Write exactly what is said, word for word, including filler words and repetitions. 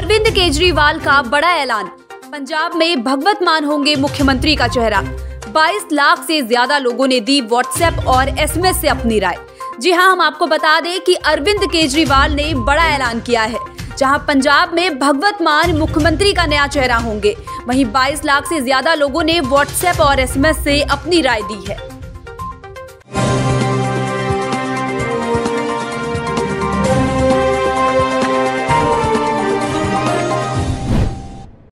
अरविंद केजरीवाल का बड़ा ऐलान। पंजाब में भगवत मान होंगे मुख्यमंत्री का चेहरा। बाईस लाख से ज्यादा लोगों ने दी व्हाट्सएप और एसएमएस से अपनी राय। जी हां, हम आपको बता दें कि अरविंद केजरीवाल ने बड़ा ऐलान किया है, जहां पंजाब में भगवत मान मुख्यमंत्री का नया चेहरा होंगे। वहीं बाईस लाख से ज्यादा लोगों ने व्हाट्सएप और एसएमएस से अपनी राय दी है।